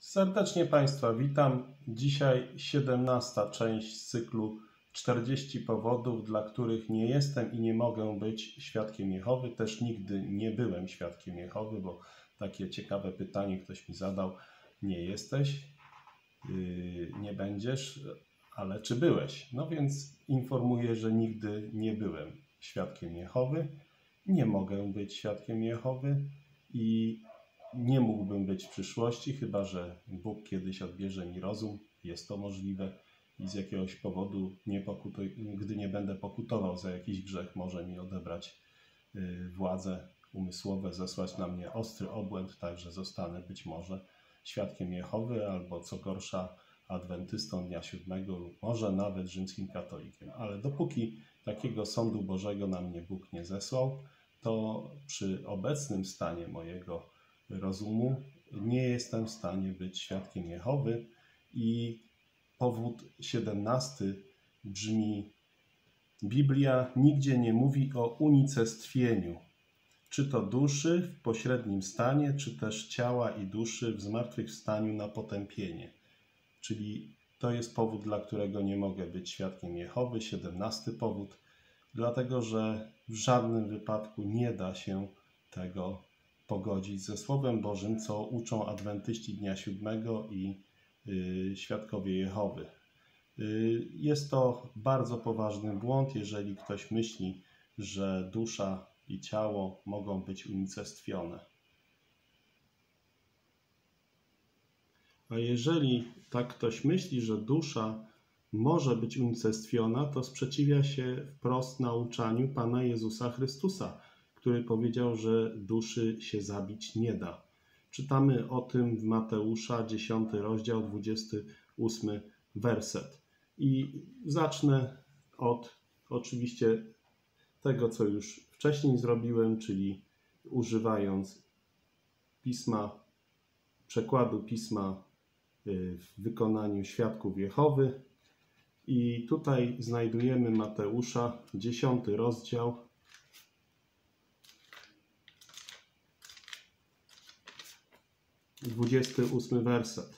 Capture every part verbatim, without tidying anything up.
Serdecznie Państwa witam. Dzisiaj siedemnasta część z cyklu czterdzieści powodów, dla których nie jestem i nie mogę być świadkiem Jehowy. Też nigdy nie byłem świadkiem Jehowy, bo takie ciekawe pytanie ktoś mi zadał. Nie jesteś, yy, nie będziesz, ale czy byłeś? No więc informuję, że nigdy nie byłem świadkiem Jehowy. Nie mogę być świadkiem Jehowy i nie mógłbym być w przyszłości, chyba że Bóg kiedyś odbierze mi rozum. Jest to możliwe i z jakiegoś powodu, nie pokutuj, gdy nie będę pokutował za jakiś grzech, może mi odebrać y, władze umysłowe, zesłać na mnie ostry obłęd, tak że zostanę być może świadkiem Jehowy albo co gorsza adwentystą dnia siódmego lub może nawet rzymskim katolikiem. Ale dopóki takiego sądu Bożego na mnie Bóg nie zesłał, to przy obecnym stanie mojego rozumu nie jestem w stanie być świadkiem Jehowy. I powód siedemnasty brzmi: Biblia nigdzie nie mówi o unicestwieniu, czy to duszy w pośrednim stanie, czy też ciała i duszy w zmartwychwstaniu na potępienie. Czyli to jest powód, dla którego nie mogę być świadkiem Jehowy. Siedemnasty powód, dlatego że w żadnym wypadku nie da się tego pogodzić ze Słowem Bożym, co uczą adwentyści dnia siódmego i y, świadkowie Jehowy. Y, jest to bardzo poważny błąd, jeżeli ktoś myśli, że dusza i ciało mogą być unicestwione. A jeżeli tak ktoś myśli, że dusza może być unicestwiona, to sprzeciwia się wprost nauczaniu Pana Jezusa Chrystusa, który powiedział, że duszy się zabić nie da. Czytamy o tym w Mateusza, dziesiąty rozdział, dwudziesty ósmy werset. I zacznę od oczywiście tego, co już wcześniej zrobiłem, czyli używając pisma, przekładu pisma w wykonaniu świadków Jehowy. I tutaj znajdujemy Mateusza, dziesiąty rozdział, dwudziesty ósmy werset.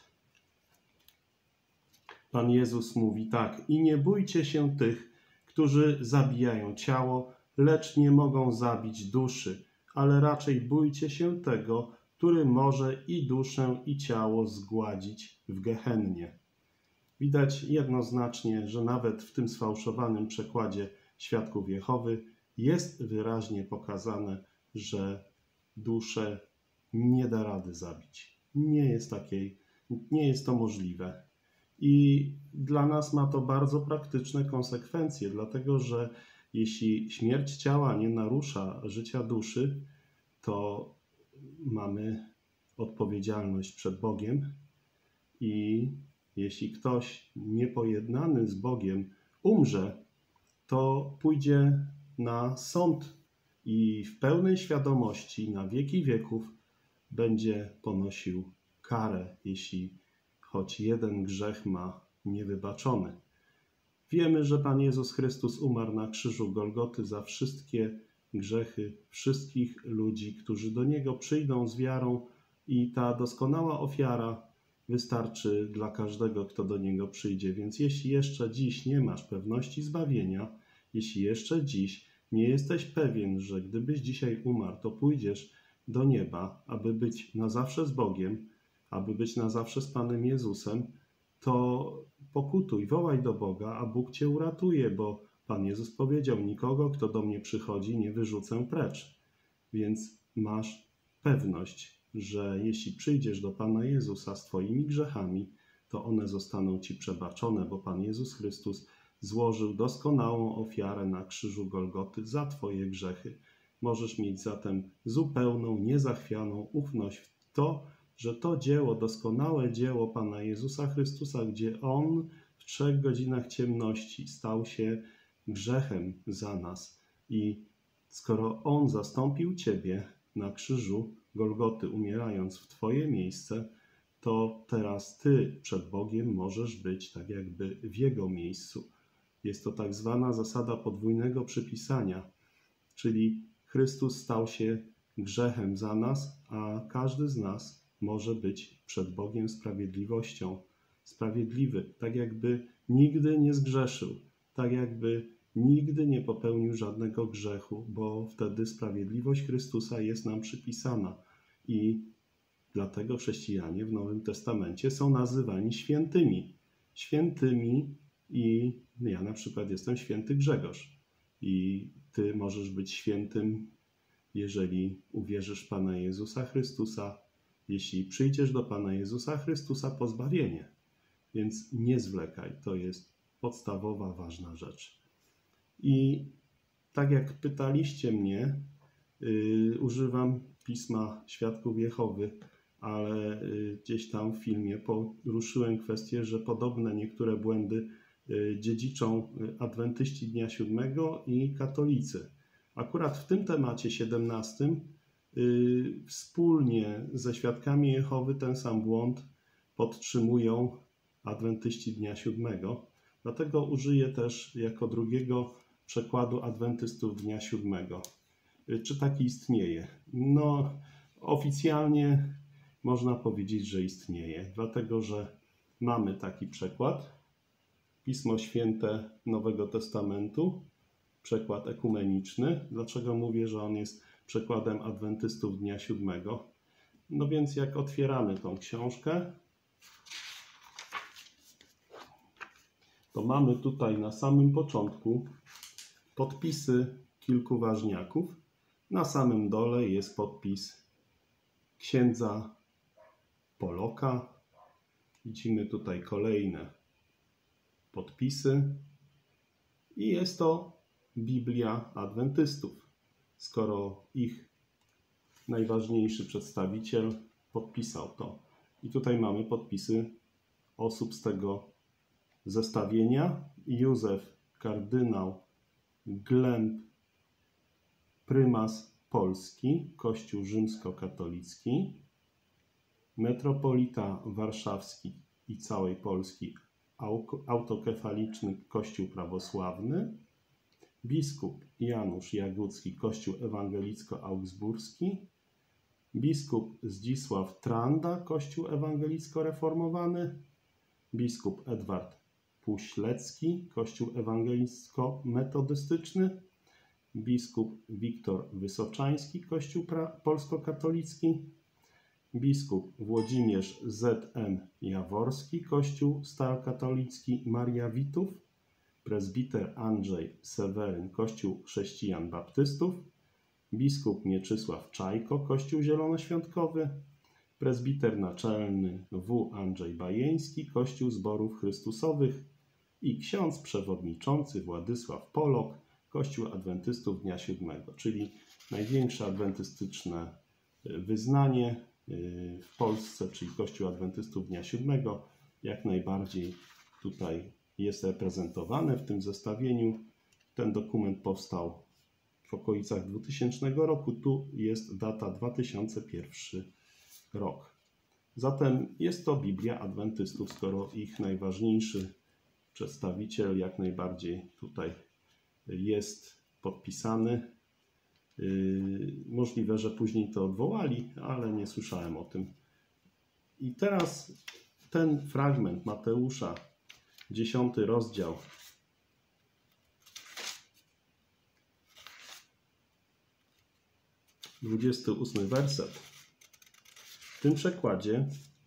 Pan Jezus mówi tak: i nie bójcie się tych, którzy zabijają ciało, lecz nie mogą zabić duszy, ale raczej bójcie się tego, który może i duszę, i ciało zgładzić w gehennie. Widać jednoznacznie, że nawet w tym sfałszowanym przekładzie świadków Jehowy jest wyraźnie pokazane, że duszę nie da rady zabić. Nie jest takiej, nie jest to możliwe. I dla nas ma to bardzo praktyczne konsekwencje, dlatego że jeśli śmierć ciała nie narusza życia duszy, to mamy odpowiedzialność przed Bogiem i jeśli ktoś niepojednany z Bogiem umrze, to pójdzie na sąd i w pełnej świadomości na wieki wieków będzie ponosił karę, jeśli choć jeden grzech ma niewybaczony. Wiemy, że Pan Jezus Chrystus umarł na krzyżu Golgoty za wszystkie grzechy wszystkich ludzi, którzy do Niego przyjdą z wiarą, i ta doskonała ofiara wystarczy dla każdego, kto do Niego przyjdzie. Więc jeśli jeszcze dziś nie masz pewności zbawienia, jeśli jeszcze dziś nie jesteś pewien, że gdybyś dzisiaj umarł, to pójdziesz do nieba, aby być na zawsze z Bogiem, aby być na zawsze z Panem Jezusem, to pokutuj, wołaj do Boga, a Bóg cię uratuje, bo Pan Jezus powiedział: nikogo, kto do mnie przychodzi, nie wyrzucę precz. Więc masz pewność, że jeśli przyjdziesz do Pana Jezusa z twoimi grzechami, to one zostaną ci przebaczone, bo Pan Jezus Chrystus złożył doskonałą ofiarę na krzyżu Golgoty za twoje grzechy. Możesz mieć zatem zupełną, niezachwianą ufność w to, że to dzieło, doskonałe dzieło Pana Jezusa Chrystusa, gdzie On w trzech godzinach ciemności stał się grzechem za nas. I skoro On zastąpił ciebie na krzyżu Golgoty, umierając w twoje miejsce, to teraz ty przed Bogiem możesz być tak jakby w Jego miejscu. Jest to tak zwana zasada podwójnego przypisania, czyli Chrystus stał się grzechem za nas, a każdy z nas może być przed Bogiem sprawiedliwością. Sprawiedliwy, tak jakby nigdy nie zgrzeszył, tak jakby nigdy nie popełnił żadnego grzechu, bo wtedy sprawiedliwość Chrystusa jest nam przypisana. I dlatego chrześcijanie w Nowym Testamencie są nazywani świętymi. Świętymi i ja na przykład jestem święty Grzegorz. I ty możesz być świętym, jeżeli uwierzysz w Pana Jezusa Chrystusa, jeśli przyjdziesz do Pana Jezusa Chrystusa po zbawienie. Więc nie zwlekaj, to jest podstawowa, ważna rzecz. I tak jak pytaliście mnie, yy, używam Pisma Świadków Jehowy, ale yy, gdzieś tam w filmie poruszyłem kwestię, że podobne niektóre błędy yy, dziedziczą adwentyści Dnia Siódmego i katolicy. Akurat w tym temacie siedemnastym yy, wspólnie ze Świadkami Jehowy ten sam błąd podtrzymują adwentyści Dnia Siódmego. Dlatego użyję też jako drugiego przekładu adwentystów Dnia Siódmego. Czy taki istnieje? No, oficjalnie można powiedzieć, że istnieje, dlatego że mamy taki przekład. Pismo Święte Nowego Testamentu, przekład ekumeniczny. Dlaczego mówię, że on jest przekładem adwentystów Dnia Siódmego? No więc jak otwieramy tą książkę, to mamy tutaj na samym początku podpisy kilku ważniaków. Na samym dole jest podpis księdza Poloka. Widzimy tutaj kolejne podpisy. I jest to Biblia adwentystów. Skoro ich najważniejszy przedstawiciel podpisał to. I tutaj mamy podpisy osób z tego zestawienia: Józef, kardynał Glemp, prymas Polski, Kościół rzymskokatolicki, metropolita warszawski i całej Polski, autokefaliczny Kościół prawosławny, biskup Janusz Jagucki, Kościół ewangelicko-augsburski, biskup Zdzisław Tranda, Kościół ewangelicko-reformowany, biskup Edward Puślecki, Kościół ewangelicko-metodystyczny, biskup Wiktor Wysoczański, Kościół polskokatolicki, biskup Włodzimierz Z M Jaworski, Kościół starokatolicki Mariawitów, prezbiter Andrzej Seweryn, Kościół chrześcijan baptystów, biskup Mieczysław Czajko, Kościół zielonoświątkowy, prezbiter naczelny W. Andrzej Bajeński, Kościół Zborów Chrystusowych i ksiądz przewodniczący Władysław Polok, Kościół Adwentystów Dnia Siódmego, czyli największe adwentystyczne wyznanie w Polsce, czyli Kościół Adwentystów Dnia Siódmego, jak najbardziej tutaj jest reprezentowane w tym zestawieniu. Ten dokument powstał w okolicach dwutysięcznego roku. Tu jest data dwa tysiące pierwszy rok. Zatem jest to Biblia adwentystów, skoro ich najważniejszy przedstawiciel jak najbardziej tutaj jest podpisany. Możliwe, że później to odwołali, ale nie słyszałem o tym. I teraz ten fragment Mateusza, dziesiąty rozdział, dwudziesty ósmy werset. W tym przekładzie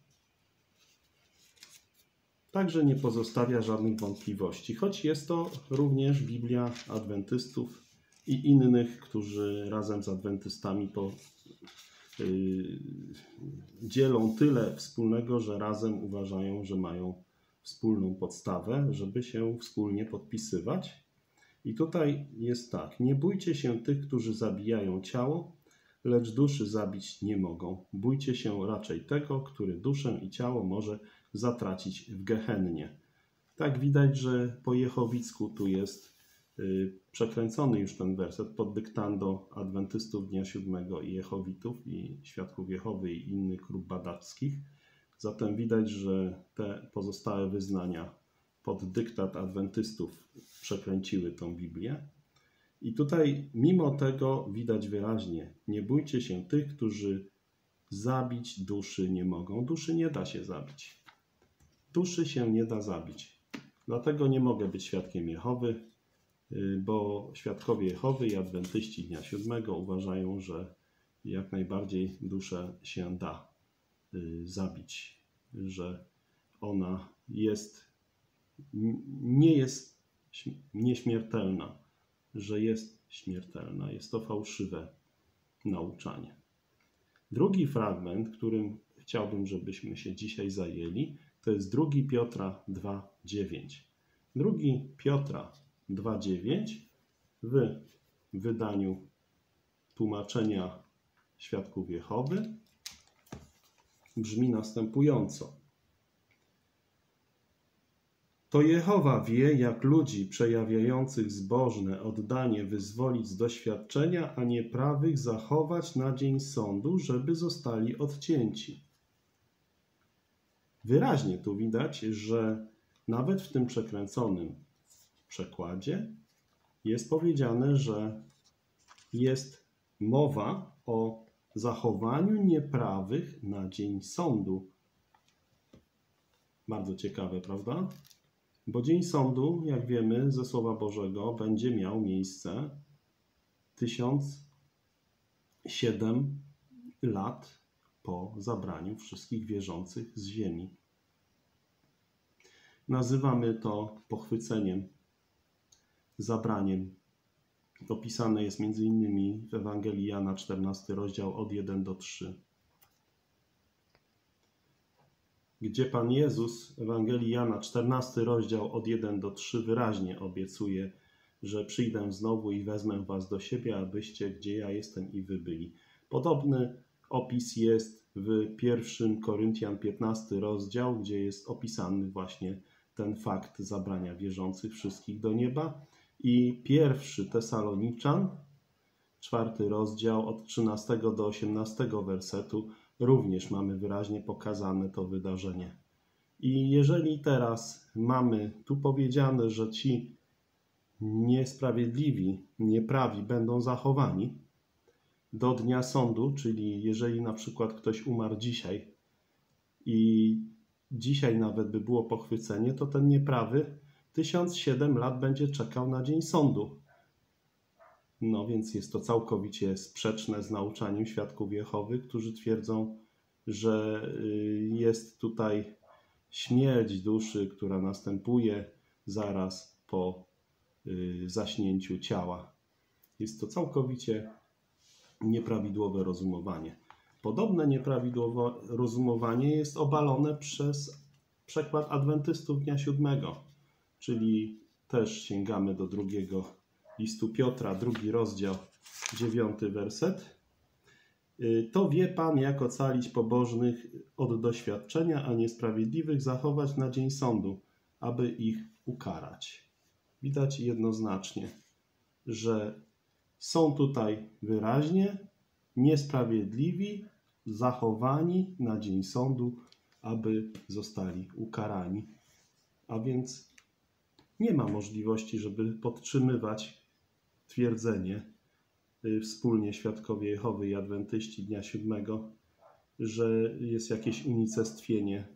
także nie pozostawia żadnych wątpliwości, choć jest to również Biblia adwentystów i innych, którzy razem z adwentystami po, yy, dzielą tyle wspólnego, że razem uważają, że mają wspólną podstawę, żeby się wspólnie podpisywać. I tutaj jest tak: nie bójcie się tych, którzy zabijają ciało, lecz duszy zabić nie mogą. Bójcie się raczej tego, który duszę i ciało może zatracić w gehennie. Tak widać, że po jehowicku tu jest yy, przekręcony już ten werset pod dyktando adwentystów Dnia Siódmego i jehowitów i Świadków Jehowy i innych grup badackich. Zatem widać, że te pozostałe wyznania pod dyktat adwentystów przekręciły tą Biblię. I tutaj mimo tego widać wyraźnie: nie bójcie się tych, którzy zabić duszy nie mogą. Duszy nie da się zabić. Duszy się nie da zabić. Dlatego nie mogę być świadkiem Jehowy, bo świadkowie Jehowy i adwentyści dnia siódmego uważają, że jak najbardziej duszę się da zabić, że ona jest, nie jest nieśmiertelna, że jest śmiertelna. Jest to fałszywe nauczanie. Drugi fragment, którym chciałbym, żebyśmy się dzisiaj zajęli, to jest drugi Piotra dwa dziewięć. drugi Piotra dwa dziewięć w wydaniu tłumaczenia Świadków Jehowy brzmi następująco. To Jehowa wie, jak ludzi przejawiających zbożne oddanie wyzwolić z doświadczenia, a nieprawych zachować na dzień sądu, żeby zostali odcięci. Wyraźnie tu widać, że nawet w tym przekręconym przekładzie jest powiedziane, że jest mowa o zachowaniu nieprawych na dzień sądu. Bardzo ciekawe, prawda? Bo dzień sądu, jak wiemy ze Słowa Bożego, będzie miał miejsce tysiąc siedem lat po zabraniu wszystkich wierzących z ziemi. Nazywamy to pochwyceniem, zabraniem. Opisane jest między innymi w Ewangelii Jana, czternasty rozdział od pierwszego do trzeciego. Gdzie Pan Jezus w Ewangelii Jana, czternasty rozdział od pierwszego do trzeciego wyraźnie obiecuje, że przyjdę znowu i wezmę was do siebie, abyście gdzie ja jestem i wy byli. Podobny opis jest w pierwszym Koryntian, piętnasty rozdział, gdzie jest opisany właśnie ten fakt zabrania wierzących wszystkich do nieba. I pierwszy Tesaloniczan, czwarty rozdział od trzynastego do osiemnastego wersetu, również mamy wyraźnie pokazane to wydarzenie. I jeżeli teraz mamy tu powiedziane, że ci niesprawiedliwi, nieprawi będą zachowani do dnia sądu, czyli jeżeli na przykład ktoś umarł dzisiaj i dzisiaj nawet by było pochwycenie, to ten nieprawy tysiąc siedem lat będzie czekał na dzień sądu. No więc jest to całkowicie sprzeczne z nauczaniem Świadków Jehowy, którzy twierdzą, że jest tutaj śmierć duszy, która następuje zaraz po zaśnięciu ciała. Jest to całkowicie nieprawidłowe rozumowanie. Podobne nieprawidłowe rozumowanie jest obalone przez przekład adwentystów dnia siódmego, czyli też sięgamy do drugiego listu Piotra, drugi rozdział, dziewiąty werset. To wie Pan, jak ocalić pobożnych od doświadczenia, a niesprawiedliwych zachować na dzień sądu, aby ich ukarać. Widać jednoznacznie, że są tutaj wyraźnie niesprawiedliwi zachowani na dzień sądu, aby zostali ukarani. A więc nie ma możliwości, żeby podtrzymywać twierdzenie wspólnie Świadkowie Jehowy i Adwentyści dnia siódmego, że jest jakieś unicestwienie.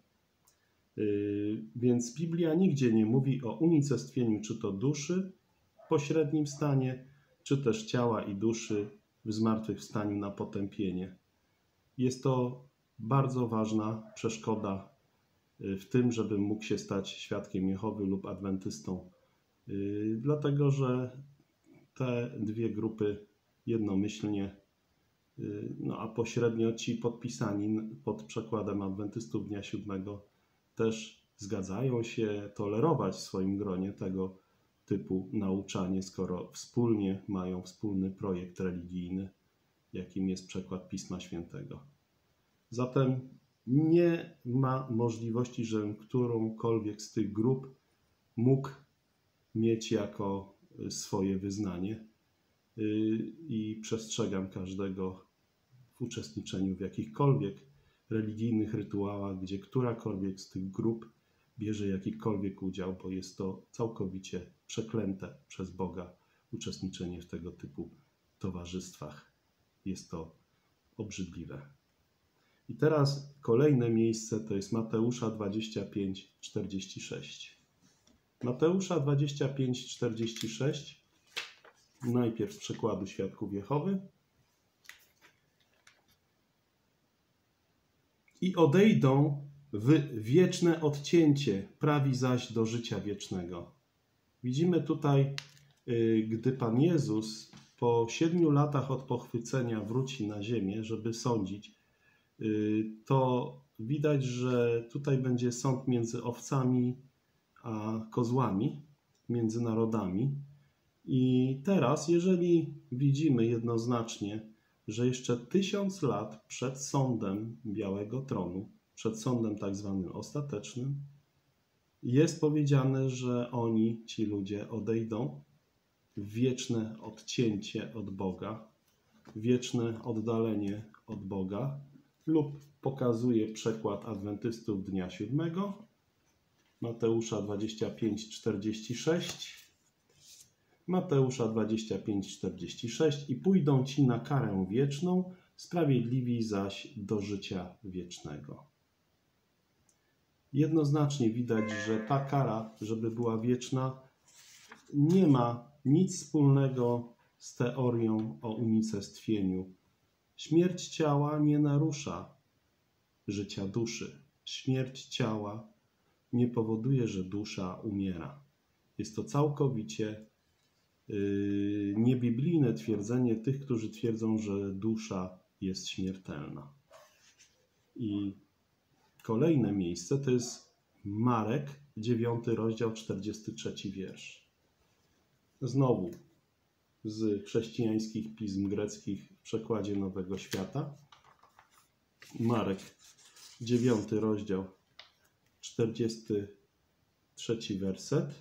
Więc Biblia nigdzie nie mówi o unicestwieniu czy to duszy w pośrednim stanie, czy też ciała i duszy w zmartwychwstaniu na potępienie. Jest to bardzo ważna przeszkoda w tym, żebym mógł się stać świadkiem Jehowy lub adwentystą. Dlatego, że te dwie grupy jednomyślnie, no a pośrednio ci podpisani pod przekładem adwentystów dnia siódmego też zgadzają się tolerować w swoim gronie tego typu nauczanie, skoro wspólnie mają wspólny projekt religijny, jakim jest przekład Pisma Świętego. Zatem nie ma możliwości, żebym którąkolwiek z tych grup mógł mieć jako swoje wyznanie i przestrzegam każdego w uczestniczeniu w jakichkolwiek religijnych rytuałach, gdzie którakolwiek z tych grup bierze jakikolwiek udział, bo jest to całkowicie przeklęte przez Boga uczestniczenie w tego typu towarzystwach. Jest to obrzydliwe. I teraz kolejne miejsce to jest Mateusza dwadzieścia pięć, czterdzieści sześć. Mateusza dwadzieścia pięć, czterdzieści sześć. Najpierw z przykładu Świadków Jehowy. I odejdą w wieczne odcięcie, prawi zaś do życia wiecznego. Widzimy tutaj, gdy Pan Jezus po siedmiu latach od pochwycenia wróci na ziemię, żeby sądzić, to widać, że tutaj będzie sąd między owcami a kozłami, między narodami. I teraz, jeżeli widzimy jednoznacznie, że jeszcze tysiąc lat przed sądem Białego Tronu, przed sądem tak zwanym ostatecznym, jest powiedziane, że oni, ci ludzie, odejdą w wieczne odcięcie od Boga, wieczne oddalenie od Boga, lub pokazuje przekład adwentystów dnia siódmego, Mateusza dwadzieścia pięć, czterdzieści sześć, Mateusza dwadzieścia pięć, czterdzieści sześć i pójdą ci na karę wieczną, sprawiedliwi zaś do życia wiecznego. Jednoznacznie widać, że ta kara, żeby była wieczna, nie ma nic wspólnego z teorią o unicestwieniu. Śmierć ciała nie narusza życia duszy. Śmierć ciała nie powoduje, że dusza umiera. Jest to całkowicie yy, niebiblijne twierdzenie tych, którzy twierdzą, że dusza jest śmiertelna. I kolejne miejsce to jest Marek, dziewiąty rozdział, czterdziesty trzeci wiersz. Znowu z chrześcijańskich pism greckich w przekładzie Nowego Świata. Marek, dziewiąty rozdział, czterdziesty trzeci werset.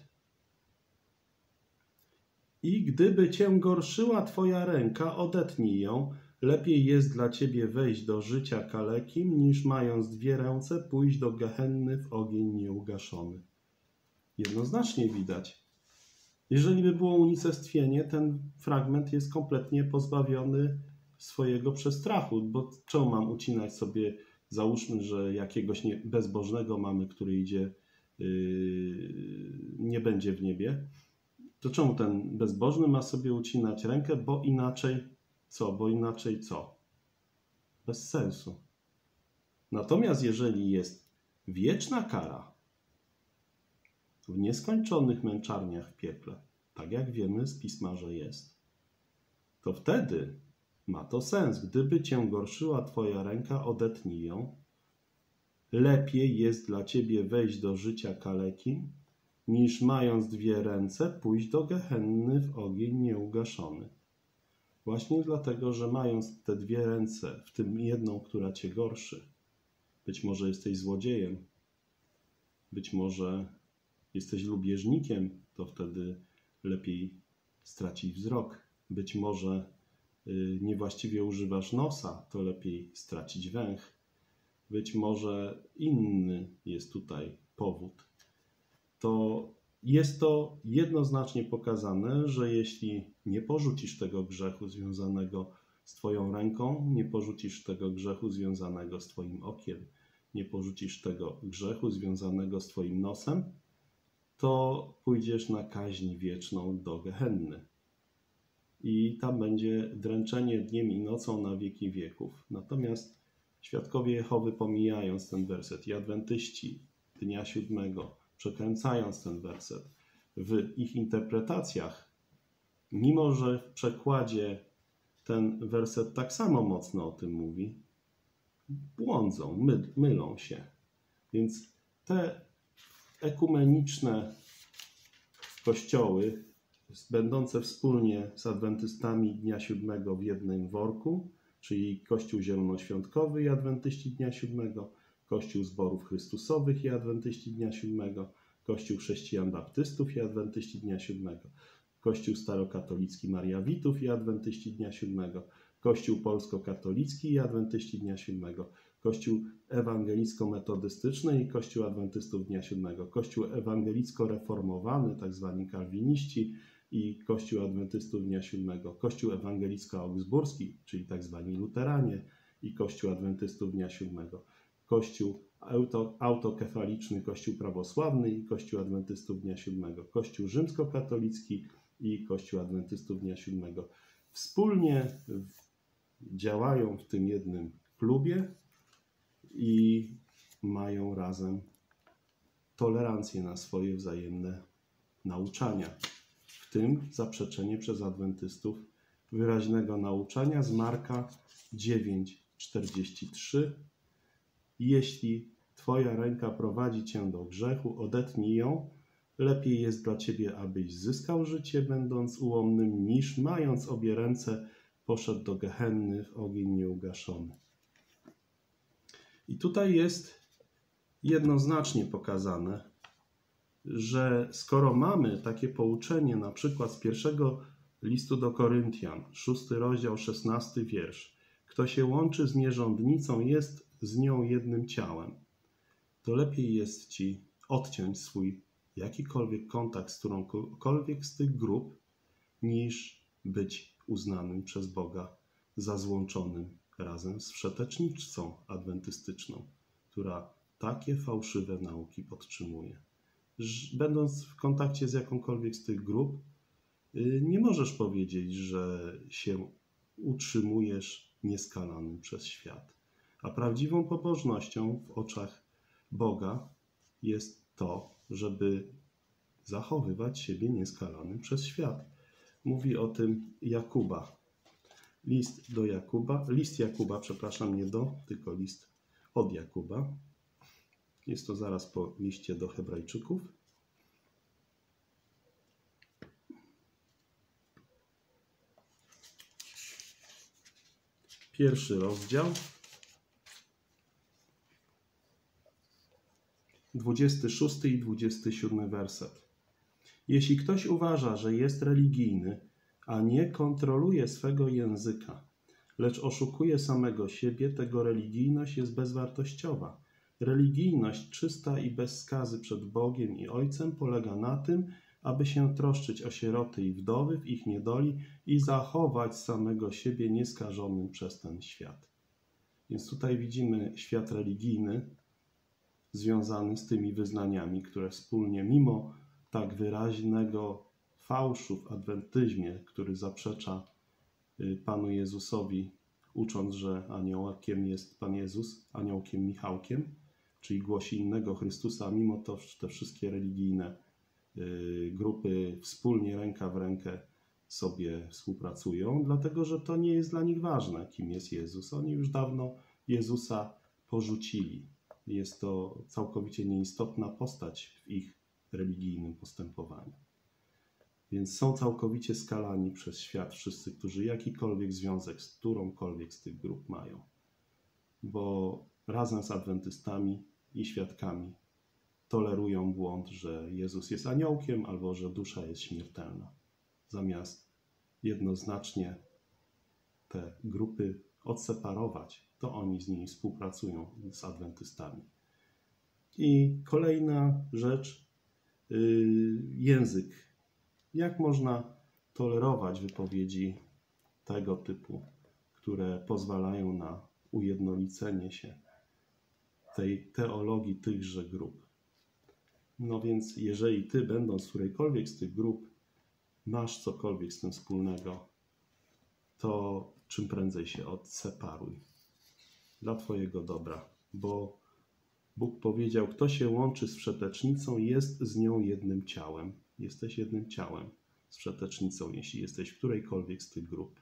I gdyby cię gorszyła twoja ręka, odetnij ją. Lepiej jest dla ciebie wejść do życia kalekim, niż mając dwie ręce pójść do gehenny w ogień nieugaszony. Jednoznacznie widać. Jeżeli by było unicestwienie, ten fragment jest kompletnie pozbawiony swojego przestrachu, bo czemu mam ucinać sobie, załóżmy, że jakiegoś nie, bezbożnego mamy, który idzie, yy, nie będzie w niebie, to czemu ten bezbożny ma sobie ucinać rękę, bo inaczej co? Bo inaczej co? Bez sensu. Natomiast jeżeli jest wieczna kara w nieskończonych męczarniach w piekle, tak jak wiemy z Pisma, że jest, to wtedy ma to sens. Gdyby cię gorszyła twoja ręka, odetnij ją. Lepiej jest dla ciebie wejść do życia kalekim, niż mając dwie ręce pójść do gehenny w ogień nieugaszony. Właśnie dlatego, że mając te dwie ręce, w tym jedną, która cię gorszy, być może jesteś złodziejem, być może jesteś lubieżnikiem, to wtedy lepiej stracić wzrok. Być może y, niewłaściwie używasz nosa, to lepiej stracić węch. Być może inny jest tutaj powód. To jest to jednoznacznie pokazane, że jeśli nie porzucisz tego grzechu związanego z twoją ręką, nie porzucisz tego grzechu związanego z twoim okiem, nie porzucisz tego grzechu związanego z twoim nosem, to pójdziesz na kaźń wieczną do gehenny. I tam będzie dręczenie dniem i nocą na wieki wieków. Natomiast Świadkowie Jehowy, pomijając ten werset, i adwentyści dnia siódmego, przekręcając ten werset, w ich interpretacjach, mimo że w przekładzie ten werset tak samo mocno o tym mówi, błądzą, my, mylą się. Więc te ekumeniczne kościoły, będące wspólnie z adwentystami dnia siódmego w jednym worku, czyli Kościół Zielonoświątkowy i adwentyści dnia siódmego, Kościół Zborów Chrystusowych i adwentyści dnia siódmego, Kościół Chrześcijan Baptystów i adwentyści dnia siódmego, Kościół Starokatolicki Mariawitów i adwentyści dnia siódmego, Kościół Polsko-Katolicki i adwentyści dnia siódmego, Kościół Ewangelicko-Metodystyczny i Kościół Adwentystów dnia siódmego, Kościół Ewangelicko-Reformowany, tak zwani kalwiniści, i Kościół Adwentystów dnia siódmego, Kościół Ewangelicko-Augsburski, czyli tak zwani luteranie, i Kościół Adwentystów Dnia Siódmego. Kościół auto, autokefaliczny, Kościół prawosławny i Kościół Adwentystów Dnia Siódmego. Kościół rzymskokatolicki i Kościół Adwentystów Dnia Siódmego. Wspólnie działają w tym jednym klubie i mają razem tolerancję na swoje wzajemne nauczania. W tym zaprzeczenie przez adwentystów wyraźnego nauczania z Marka dziewięć czterdzieści trzy. Jeśli twoja ręka prowadzi cię do grzechu, odetnij ją. Lepiej jest dla ciebie, abyś zyskał życie, będąc ułomnym, niż mając obie ręce poszedł do gehenny w ogień nieugaszony. I tutaj jest jednoznacznie pokazane, że skoro mamy takie pouczenie, na przykład z pierwszego listu do Koryntian, szósty rozdział, szesnasty wiersz, kto się łączy z nierządnicą, jest z nią jednym ciałem, to lepiej jest ci odciąć swój jakikolwiek kontakt z którąkolwiek z tych grup, niż być uznanym przez Boga za złączonym razem z wszetecznicą adwentystyczną, która takie fałszywe nauki podtrzymuje. Będąc w kontakcie z jakąkolwiek z tych grup, nie możesz powiedzieć, że się utrzymujesz nieskalanym przez świat. A prawdziwą pobożnością w oczach Boga jest to, żeby zachowywać siebie nieskalanym przez świat. Mówi o tym Jakuba. List do Jakuba, list Jakuba, przepraszam, nie do, tylko list od Jakuba. Jest to zaraz po liście do Hebrajczyków. Pierwszy rozdział, dwudziesty szósty i dwudziesty siódmy werset. Jeśli ktoś uważa, że jest religijny, a nie kontroluje swego języka, lecz oszukuje samego siebie, tego religijność jest bezwartościowa. Religijność czysta i bez skazy przed Bogiem i Ojcem polega na tym, aby się troszczyć o sieroty i wdowy w ich niedoli i zachować samego siebie nieskażonym przez ten świat. Więc tutaj widzimy świat religijny związany z tymi wyznaniami, które wspólnie, mimo tak wyraźnego fałszu w adwentyzmie, który zaprzecza Panu Jezusowi, ucząc, że aniołkiem jest Pan Jezus, aniołkiem Michałkiem, czyli głosi innego Chrystusa, mimo to te wszystkie religijne grupy wspólnie ręka w rękę sobie współpracują, dlatego że to nie jest dla nich ważne, kim jest Jezus. Oni już dawno Jezusa porzucili. Jest to całkowicie nieistotna postać w ich religijnym postępowaniu. Więc są całkowicie skalani przez świat wszyscy, którzy jakikolwiek związek z którąkolwiek z tych grup mają. Bo razem z adwentystami i świadkami tolerują błąd, że Jezus jest aniołkiem albo że dusza jest śmiertelna. Zamiast jednoznacznie te grupy odseparować, to oni z nimi współpracują z adwentystami. I kolejna rzecz, yy, język. Jak można tolerować wypowiedzi tego typu, które pozwalają na ujednolicenie się tej teologii tychże grup? No więc jeżeli ty, będąc w którejkolwiek z tych grup, masz cokolwiek z tym wspólnego, to czym prędzej się odseparuj dla twojego dobra, bo Bóg powiedział, kto się łączy z wszetecznicą, jest z nią jednym ciałem. Jesteś jednym ciałem z wszetecznicą, jeśli jesteś w którejkolwiek z tych grup.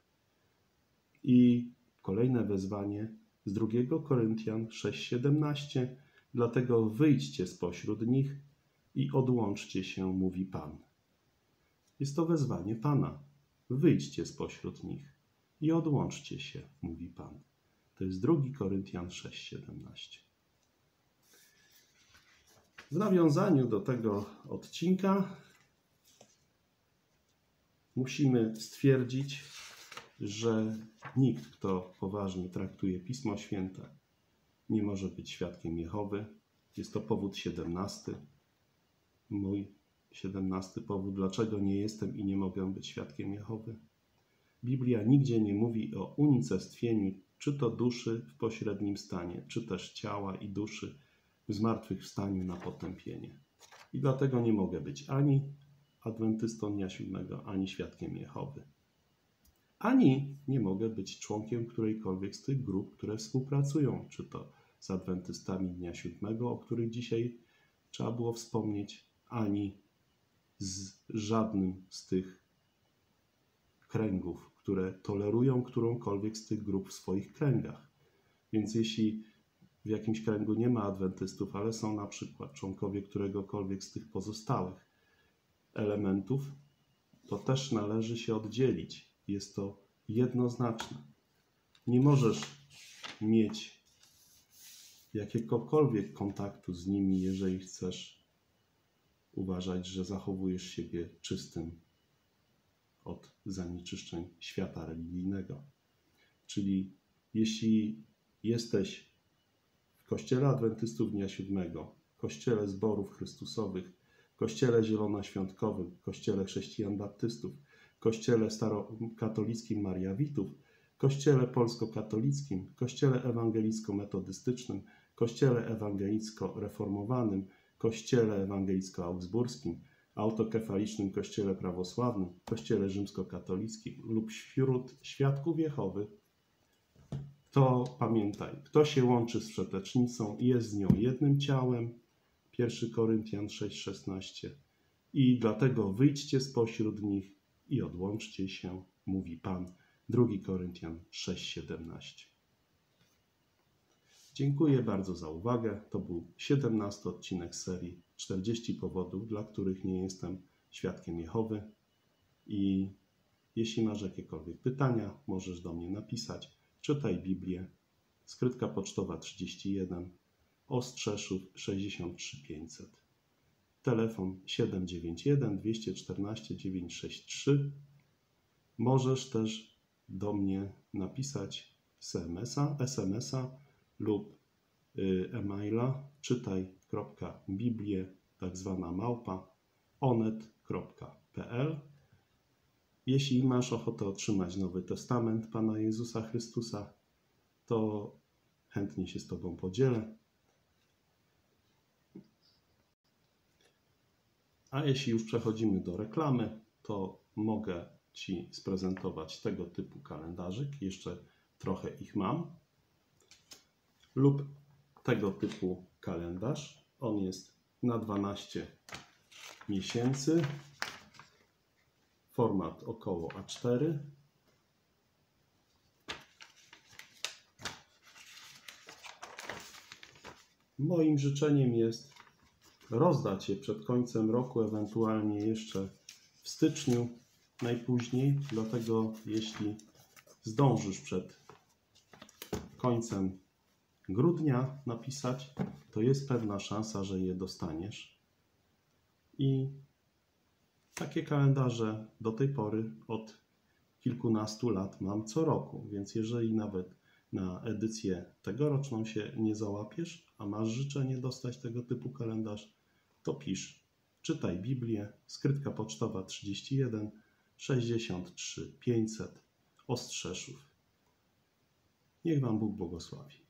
I kolejne wezwanie z drugiego Koryntian sześć siedemnaście. Dlatego wyjdźcie spośród nich i odłączcie się, mówi Pan. Jest to wezwanie Pana. Wyjdźcie spośród nich i odłączcie się, mówi Pan. To jest drugi Koryntian sześć siedemnaście. W nawiązaniu do tego odcinka musimy stwierdzić, że nikt, kto poważnie traktuje Pismo Święte, nie może być świadkiem Jehowy. Jest to powód siedemnasty. Mój siedemnasty powód, dlaczego nie jestem i nie mogę być świadkiem Jehowy. Biblia nigdzie nie mówi o unicestwieniu czy to duszy w pośrednim stanie, czy też ciała i duszy w zmartwychwstaniu na potępienie. I dlatego nie mogę być ani adwentystą dnia siódmego, ani świadkiem Jehowy. Ani nie mogę być członkiem którejkolwiek z tych grup, które współpracują, czy to z adwentystami dnia siódmego, o których dzisiaj trzeba było wspomnieć, ani z żadnym z tych kręgów, które tolerują którąkolwiek z tych grup w swoich kręgach. Więc jeśli w jakimś kręgu nie ma adwentystów, ale są na przykład członkowie któregokolwiek z tych pozostałych elementów, to też należy się oddzielić. Jest to jednoznaczne. Nie możesz mieć jakiegokolwiek kontaktu z nimi, jeżeli chcesz uważać, że zachowujesz siebie czystym od zanieczyszczeń świata religijnego. Czyli jeśli jesteś w Kościele Adwentystów Dnia Siódmego, Kościele Zborów Chrystusowych, Kościele Zielonoświątkowym, Kościele Chrześcijan Baptystów, Kościele Starokatolickim Mariawitów, Kościele Polsko-Katolickim, Kościele Ewangelicko-Metodystycznym, Kościele Ewangelicko-Reformowanym, Kościele Ewangelicko-Augsburskim, Autokefalicznym Kościele Prawosławnym, Kościele Rzymskokatolickim lub wśród świadków Jehowy, to pamiętaj, kto się łączy z wszetecznicą, jest z nią jednym ciałem, pierwszy Koryntian sześć szesnaście, i dlatego wyjdźcie spośród nich i odłączcie się, mówi Pan, drugi Koryntian sześć siedemnaście. Dziękuję bardzo za uwagę. To był siedemnasty odcinek serii czterdzieści powodów, dla których nie jestem świadkiem Jehowy. I jeśli masz jakiekolwiek pytania, możesz do mnie napisać. Czytaj Biblię. Skrytka pocztowa trzydzieści jeden, Ostrzeszów sześćdziesiąt trzy pięćset. Telefon siedem dziewięć jeden dwa cztery cztery dziewięć sześć trzy. Możesz też do mnie napisać es em es a, es em es a lub y, e-maila czytaj.biblię, tak zwana małpa, onet kropka pe el. Jeśli masz ochotę otrzymać Nowy Testament Pana Jezusa Chrystusa, to chętnie się z Tobą podzielę. A jeśli już przechodzimy do reklamy, to mogę Ci sprezentować tego typu kalendarzyk. Jeszcze trochę ich mam. Lub tego typu kalendarz. On jest na dwanaście miesięcy. Format około A cztery. Moim życzeniem jest rozdać je przed końcem roku, ewentualnie jeszcze w styczniu najpóźniej. Dlatego jeśli zdążysz przed końcem grudnia napisać, to jest pewna szansa, że je dostaniesz. I takie kalendarze do tej pory od kilkunastu lat mam co roku, więc jeżeli nawet na edycję tegoroczną się nie załapiesz, a masz życzenie dostać tego typu kalendarz, to pisz. Czytaj Biblię, skrytka pocztowa trzydzieści jeden sześćdziesiąt trzy pięćset, Ostrzeszów. Niech Wam Bóg błogosławi.